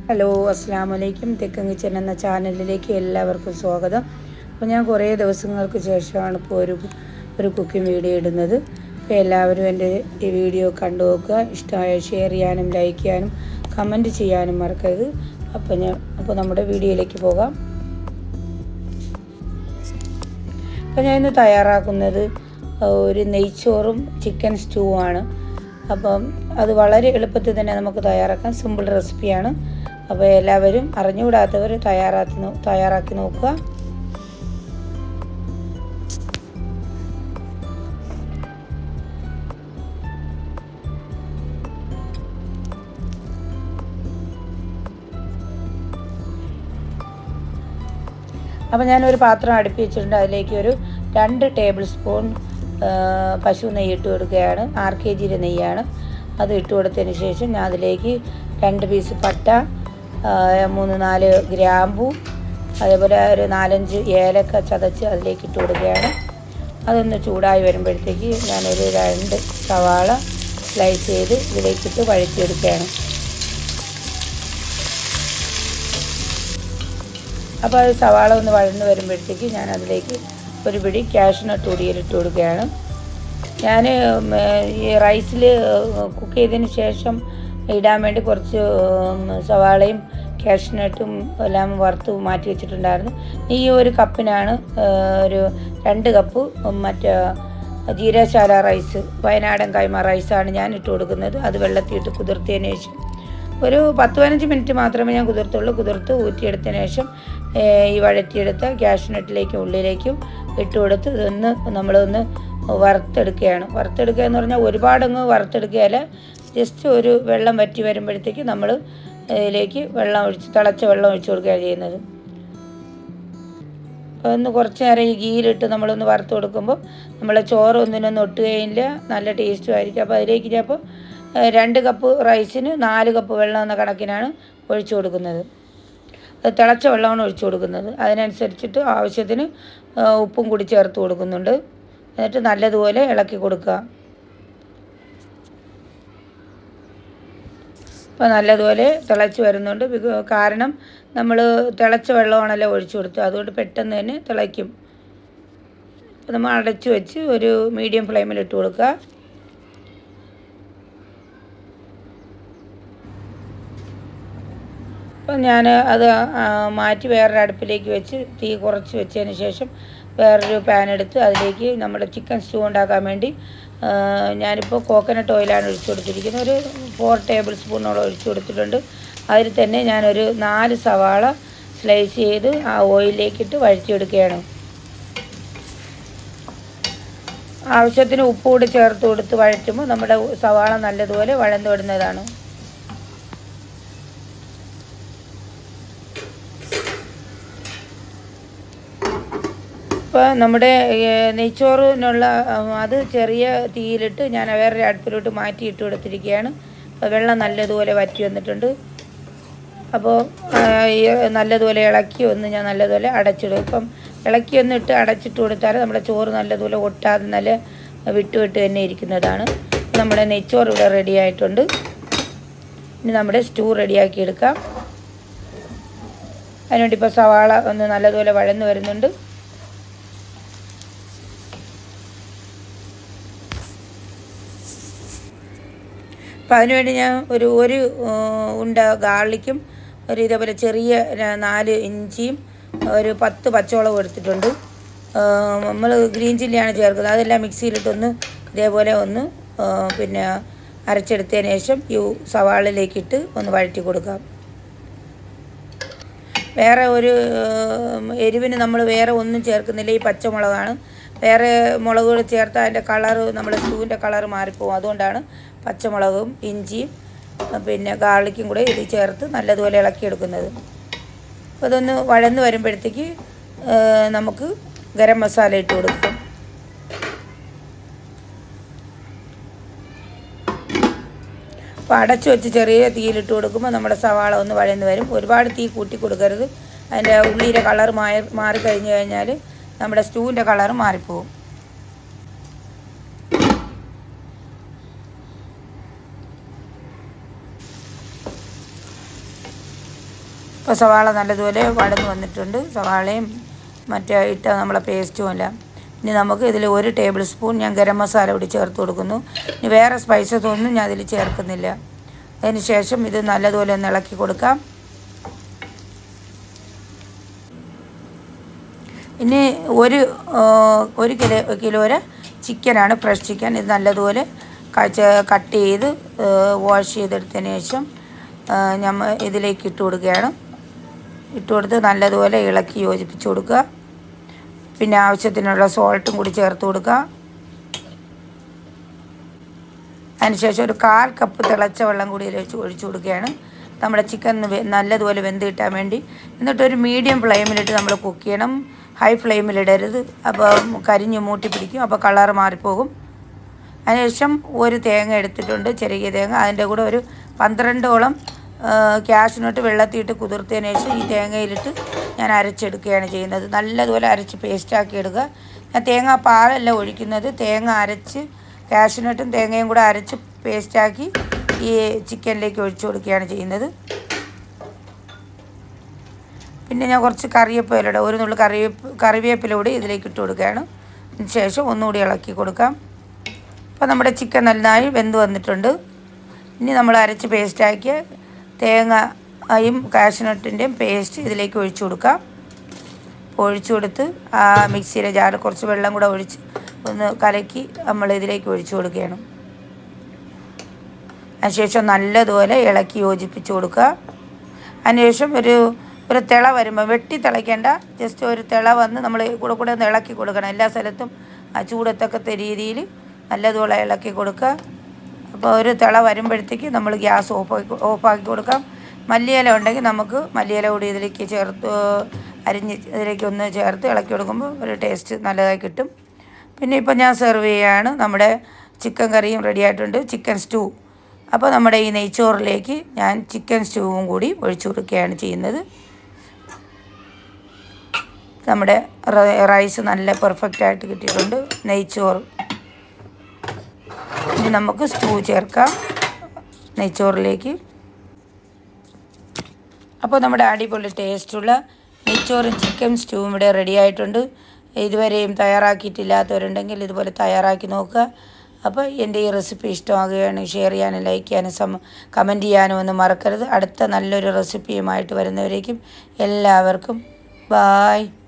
Hello അസ്സലാമു അലൈക്കും. തെക്കൻ കിച്ചൻ എന്ന ചാനലിലേക്ക് എല്ലാവർക്കും സ്വാഗതം. അപ്പോൾ ഞാൻ കുറേ ദിവസങ്ങൾക്ക് ശേഷമാണ് ഇപ്പോൾ ഒരു കുക്കിംഗ് വീഡിയോ ഇടുന്നത്. അപ്പോൾ എല്ലാവരും എൻ്റെ ഈ വീഡിയോ കണ്ടു നോക്കുക. ഇഷ്ടമായ ഷെയർ ചെയ്യാനും ലൈക്ക് ചെയ്യാനും കമൻറ്റ് ചെയ്യാനും മറക്കരുത്. അപ്പോൾ നമ്മുടെ വീഡിയോയിലേക്ക് പോകാം. അപ്പോൾ ഞാൻ ഇന്ന് തയ്യാറാക്കുന്നത് ഒരു നെയ്ച്ചോറും ചിക്കൻ സ്റ്റൂവാണ്. അപ്പം അത് വളരെ എളുപ്പത്തിൽ തന്നെ നമുക്ക് തയ്യാറാക്കാം. സിമ്പിൾ റെസിപ്പിയാണ്. അപ്പോൾ എല്ലാവരും അറിഞ്ഞുകൂടാത്തവർ തയ്യാറാക്കി നോക്കുക. അപ്പോൾ ഞാനൊരു പാത്രം അടുപ്പി വെച്ചിട്ടുണ്ട്. അതിലേക്ക് ഒരു 2 ടേബിൾ സ്പൂൺ പശു നെയ്യ് ഇട്ട് കൊടുക്കുകയാണ്. 6 kg നെയ്യാണ്. അത് ഇട്ട് കൊടുത്തതിന് ശേഷം ഞാൻ അതിലേക്ക് 2 പീസ് പട്ട, 3-4 ഗ്രാമ്പു, അതേപോലെ ഒരു 4-5 ഏലക്ക ചതച്ച് അതിലേക്ക് ഇട്ട് കൊടുക്കുകയാണ്. അതൊന്ന് ചൂടായി വരുമ്പോഴത്തേക്ക് ഞാനൊരു 2 സവാള സ്ലൈസ് ചെയ്ത് ഇതിലേക്കിട്ട് വഴറ്റിയെടുക്കുകയാണ്. അപ്പോൾ അത് സവാള ഒന്ന് വഴന്ന് വരുമ്പോഴത്തേക്ക് ഞാൻ അതിലേക്ക് ഒരു പിടി കാഷ്നട്ട് പൊടിയിലിട്ട് കൊടുക്കുകയാണ്. ഞാൻ ഈ റൈസിൽ കുക്ക് ചെയ്തതിന് ശേഷം ഇടാൻ വേണ്ടി കുറച്ച് സവാളയും കാഷ്നട്ടും എല്ലാം വറുത്ത് മാറ്റി വെച്ചിട്ടുണ്ടായിരുന്നു. ഈ ഒരു കപ്പിനാണ് ഒരു 2 കപ്പ് മറ്റേ ജീരകശാല റൈസ്, വയനാടൻ കൈമ റൈസാണ് ഞാൻ ഇട്ട് കൊടുക്കുന്നത്. അത് വെള്ളത്തിയിട്ട് കുതിർത്തതിന് ശേഷം ഒരു 10-15 മിനിറ്റ് മാത്രമേ ഞാൻ കുതിർത്ത് ഊറ്റിയെടുത്തതിന് ശേഷം ഈ വഴറ്റിയെടുത്ത കാഷ്നട്ടിലേക്കും ഉള്ളിലേക്കും ഇട്ട് കൊടുത്ത് നമ്മളൊന്ന് വറുത്തെടുക്കുകയാണ്. വറുത്തെടുക്കുക എന്ന് പറഞ്ഞാൽ ഒരുപാടങ്ങ് വറുത്തെടുക്കുകയല്ല, ജസ്റ്റ് ഒരു വെള്ളം വറ്റി വരുമ്പോഴത്തേക്ക് നമ്മൾ ഇതിലേക്ക് തിളച്ച വെള്ളം ഒഴിച്ച് കൊടുക്കുകയാണ് ചെയ്യുന്നത്. ഒന്ന് കുറച്ച് നേരം ഈ ഗീയിലിട്ട് നമ്മളൊന്ന് വറുത്ത് കൊടുക്കുമ്പോൾ നമ്മളെ ചോറ് ഒന്നിനൊന്നും ഒട്ടുകയില്ല, നല്ല ടേസ്റ്റും ആയിരിക്കും. അപ്പോൾ അതിലേക്ക് ഞാൻ 2 കപ്പ് റൈസിന് 4 കപ്പ് വെള്ളം എന്ന കണക്കിനാണ് ഒഴിച്ചു കൊടുക്കുന്നത്. അത് തിളച്ച വെള്ളമാണ് ഒഴിച്ചു കൊടുക്കുന്നത്. അതിനനുസരിച്ചിട്ട് ആവശ്യത്തിന് ഉപ്പും കൂടി ചേർത്ത് കൊടുക്കുന്നുണ്ട്. എന്നിട്ട് നല്ലതുപോലെ ഇളക്കി കൊടുക്കുക. അപ്പോൾ നല്ലതുപോലെ തിളച്ച് വരുന്നുണ്ട്. കാരണം നമ്മൾ തിളച്ച വെള്ളമാണല്ലോ ഒഴിച്ചു കൊടുത്തത്, അതുകൊണ്ട് പെട്ടെന്ന് തന്നെ തിളയ്ക്കും. അപ്പോൾ നമ്മൾ അടച്ചു വെച്ച് ഒരു മീഡിയം ഫ്ലെയിമിൽ ഇട്ട് കൊടുക്കുക. അപ്പം ഞാൻ അത് മാറ്റി വേറൊരു അടുപ്പിലേക്ക് വെച്ച് തീ കുറച്ച് വെച്ചതിന് ശേഷം വേറൊരു പാൻ എടുത്ത് അതിലേക്ക് നമ്മുടെ ചിക്കൻ സ്റ്റൂ ഉണ്ടാക്കാൻ വേണ്ടി ഞാനിപ്പോൾ കോക്കനട്ട് ഓയിലാണ് ഒഴിച്ചു കൊടുത്തിരിക്കുന്നത്. ഒരു 4 ടേബിൾ സ്പൂണോളം ഒഴിച്ചു കൊടുത്തിട്ടുണ്ട്. അതിൽ തന്നെ ഞാനൊരു 4 സവാള സ്ലൈസ് ചെയ്ത് ആ ഓയിലിലേക്കിട്ട് വഴറ്റിയെടുക്കുകയാണ്. ആവശ്യത്തിന് ഉപ്പ് കൂടി ചേർത്ത് കൊടുത്ത് വഴറ്റുമ്പോൾ നമ്മുടെ സവാള നല്ലതുപോലെ വഴന്നു വരുന്നതാണ്. ഇപ്പോൾ നമ്മുടെ നെയ്ച്ചോറിനുള്ള അത് ചെറിയ തീയിലിട്ട് ഞാൻ വേറൊരു അടുപ്പിലോട്ട് മാറ്റി ഇട്ട് കൊടുത്തിരിക്കുകയാണ്. അപ്പോൾ വെള്ളം നല്ലതുപോലെ വറ്റി വന്നിട്ടുണ്ട്. അപ്പോൾ നല്ലതുപോലെ ഞാൻ നല്ലതുപോലെ അടച്ചിടും. ഇപ്പം ഇളക്കി അടച്ചിട്ട് കൊടുത്താൽ നമ്മുടെ ചോറ് നല്ലതുപോലെ ഒട്ടാതെ നല്ല വിട്ട് തന്നെ ഇരിക്കുന്നതാണ്. നമ്മുടെ നെയ്ച്ചോറ് ഇവിടെ റെഡി ആയിട്ടുണ്ട്. ഇനി നമ്മുടെ സ്റ്റൂ റെഡിയാക്കി എടുക്കാം. അതിനുവേണ്ടി ഇപ്പോൾ സവാള ഒന്ന് നല്ലതുപോലെ വഴന്ന് വരുന്നുണ്ട്. അപ്പോൾ അതിനുവേണ്ടി ഞാൻ ഒരു ഉണ്ട ഗാർലിക്കും ഇതേപോലെ ചെറിയ 4 ഇഞ്ചിയും ഒരു 10 പച്ചമുളകും എടുത്തിട്ടുണ്ട്. നമ്മൾ ഗ്രീൻ ചില്ലിയാണ് ചേർക്കുന്നത്. അതെല്ലാം മിക്സിയിലിട്ടൊന്ന് ഇതേപോലെ പിന്നെ അരച്ചെടുത്തതിന് ശേഷം ഈ സവാളയിലേക്കിട്ട് ഒന്ന് വഴറ്റി കൊടുക്കാം. വേറെ ഒരു എരിവിന് നമ്മൾ വേറെ ഒന്നും ചേർക്കുന്നില്ല. ഈ പച്ചമുളകാണ്. വേറെ മുളകുകൾ ചേർത്താൽ അതിൻ്റെ കളറ്, നമ്മുടെ സ്റ്റൂവിൻ്റെ കളറ് മാറിപ്പോകും. അതുകൊണ്ടാണ് പച്ചമുളകും ഇഞ്ചിയും പിന്നെ ഗാർലിക്കും കൂടെ ഇത് ചേർത്ത് നല്ലതുപോലെ ഇളക്കിയെടുക്കുന്നത്. അപ്പോൾ അതൊന്ന് വഴന്ന് വരുമ്പോഴത്തേക്ക് നമുക്ക് ഗരം മസാല ഇട്ട് കൊടുക്കും. അപ്പോൾ അടച്ചു വെച്ച് ചെറിയ തീയിലിട്ട് കൊടുക്കുമ്പോൾ നമ്മുടെ സവാള ഒന്ന് വഴന്ന് വരും. ഒരുപാട് തീ കൂട്ടി കൊടുക്കരുത്. അതിൻ്റെ ഉള്ളിയുടെ കളർ മാറിക്കഴിഞ്ഞ് കഴിഞ്ഞാൽ നമ്മുടെ സ്റ്റൂവിൻ്റെ കളർ മാറിപ്പോവും. ഇപ്പോൾ സവാള നല്ലതുപോലെ വഴന്ന് വന്നിട്ടുണ്ട്. സവാളയും മറ്റേ ഇട്ട നമ്മളെ പേസ്റ്റും എല്ലാം. ഇനി നമുക്ക് ഇതിൽ 1 ടേബിൾ സ്പൂൺ ഞാൻ ഗരം മസാല കൂടി ചേർത്ത് കൊടുക്കുന്നു. ഇനി വേറെ സ്പൈസസ് ഒന്നും ഞാൻ അതിൽ ചേർക്കുന്നില്ല. അതിന് ശേഷം ഇത് നല്ലതുപോലെ ഒന്ന് ഇളക്കി കൊടുക്കാം. ഇനി ഒരു കിലോയുടെ ചിക്കനാണ്, ഫ്രഷ് ചിക്കൻ. ഇത് നല്ലതുപോലെ കട്ട് ചെയ്ത് വാഷ് ചെയ്തെടുത്തതിന് ശേഷം നമ്മൾ ഇതിലേക്ക് ഇട്ട് കൊടുക്കുകയാണ്. ഇട്ട് കൊടുത്ത് നല്ലതുപോലെ ഇളക്കി യോജിപ്പിച്ച് കൊടുക്കുക. പിന്നെ ആവശ്യത്തിനുള്ള സോൾട്ടും കൂടി ചേർത്ത് കൊടുക്കുക. അതിനുശേഷം ഒരു 1/4 കപ്പ് തിളച്ച വെള്ളം കൂടി ഒഴിച്ചു കൊടുക്കുകയാണ്. നമ്മുടെ ചിക്കൻ നല്ലതുപോലെ വെന്ത് കിട്ടാൻ വേണ്ടി. എന്നിട്ടൊരു മീഡിയം ഫ്ലെയിമിലിട്ട് നമ്മൾ കുക്ക് ചെയ്യണം. ഹൈ ഫ്ലെയിമിലിടരുത്, അപ്പോൾ കരിഞ്ഞ് മൂട്ടി പിടിക്കും, അപ്പോൾ കളർ മാറിപ്പോകും. അതിനുശേഷം ഒരു തേങ്ങ എടുത്തിട്ടുണ്ട്, ചെറിയ തേങ്ങ. അതിൻ്റെ കൂടെ ഒരു 12ഓളം കാഷ്യൂനട്ട് വെള്ളത്തിയിട്ട് കുതിർത്തതിന് ശേഷം ഈ തേങ്ങയിലിട്ട് ഞാൻ അരച്ചെടുക്കുകയാണ് ചെയ്യുന്നത്. നല്ലതുപോലെ അരച്ച് പേസ്റ്റാക്കി എടുക്കുക. ഞാൻ തേങ്ങ പാലല്ല ഒഴിക്കുന്നത്, തേങ്ങ അരച്ച് കാഷ്യൂനട്ടും തേങ്ങയും കൂടെ അരച്ച് പേസ്റ്റാക്കി ഈ ചിക്കനിലേക്ക് ഒഴിച്ചു കൊടുക്കുകയാണ് ചെയ്യുന്നത്. പിന്നെ ഞാൻ കുറച്ച് കറിവേപ്പിലയുടെ 1 നുള്ളു കറിവേപ്പില കൂടി ഇതിലേക്ക് ഇട്ട് കൊടുക്കുകയാണ്. അതിന് ശേഷം ഒന്നുകൂടി ഇളക്കി കൊടുക്കാം. അപ്പോൾ നമ്മുടെ ചിക്കൻ നന്നായി വെന്ത് വന്നിട്ടുണ്ട്. ഇനി നമ്മൾ അരച്ച് പേസ്റ്റാക്കിയ തേങ്ങയും കാഷ്യൂനട്ടിൻ്റെയും പേസ്റ്റ് ഇതിലേക്ക് ഒഴിച്ചു കൊടുക്കാം. ഒഴിച്ചു കൊടുത്ത് ആ മിക്സിയിലെ ജാറിൽ കുറച്ച് വെള്ളം കൂടെ ഒഴിച്ച് ഒന്ന് കലക്കി നമ്മൾ ഇതിലേക്ക് ഒഴിച്ചു കൊടുക്കുകയാണ്. അതിനുശേഷം നല്ലതുപോലെ ഇളക്കി യോജിപ്പിച്ച് കൊടുക്കുക. അതിനുശേഷം ഒരു തിള വരുമ്പോൾ, വെട്ടി തിളയ്ക്കേണ്ട, ജസ്റ്റ് ഒരു തിള വന്ന് നമ്മൾ കൂടെ ഒന്ന് ഇളക്കി കൊടുക്കണം. എല്ലാ സ്ഥലത്തും ആ ചൂടെത്തക്കത്തെ രീതിയിൽ നല്ലതുപോലെ ഇളക്കി കൊടുക്കുക. അപ്പോൾ ഒരു തിള വരുമ്പോഴത്തേക്ക് നമ്മൾ ഗ്യാസ് ഓഫാക്കി കൊടുക്കാം. മല്ലിയില ഉണ്ടെങ്കിൽ നമുക്ക് മല്ലിയില കൂടി ഇതിലേക്ക് ചേർത്ത് അരിഞ്ഞ് ഇതിലേക്ക് ഒന്ന് ചേർത്ത് ഇളക്കി കൊടുക്കുമ്പോൾ ഒരു ടേസ്റ്റ് നല്ലതായി കിട്ടും. പിന്നെ ഇപ്പോൾ ഞാൻ സെർവ് ചെയ്യുകയാണ്. നമ്മുടെ ചിക്കൻ കറിയും റെഡി ആയിട്ടുണ്ട്, ചിക്കൻ സ്റ്റൂ. അപ്പോൾ നമ്മുടെ ഈ നെയ്ച്ചോറിലേക്ക് ഞാൻ ചിക്കൻ സ്റ്റൂവും കൂടി ഒഴിച്ചു കൊടുക്കുകയാണ് ചെയ്യുന്നത്. നമ്മുടെ റൈസ് നല്ല പെർഫെക്റ്റായിട്ട് കിട്ടിയിട്ടുണ്ട്, നെയ്ച്ചോറ്. ഇനി നമുക്ക് സ്റ്റൂ ചേർക്കാം നെയ്ച്ചോറിലേക്ക്. അപ്പോൾ നമ്മുടെ അടിപൊളി ടേസ്റ്റുള്ള നെയ്ച്ചോറും ചിക്കൻ സ്റ്റൂവും ഇവിടെ റെഡി ആയിട്ടുണ്ട്. ഇതുവരെയും തയ്യാറാക്കിയിട്ടില്ലാത്തവരുണ്ടെങ്കിൽ ഇതുപോലെ തയ്യാറാക്കി നോക്കുക. അപ്പോൾ എൻ്റെ ഈ റെസിപ്പി ഇഷ്ടമാകുകയാണെങ്കിൽ ഷെയർ ചെയ്യാനും ലൈക്ക് ചെയ്യാനും കമൻറ്റ് ചെയ്യാനും ഒന്നും മറക്കരുത്. അടുത്ത നല്ലൊരു റെസിപ്പിയുമായിട്ട് വരുന്നവരേക്കും എല്ലാവർക്കും ബായ്.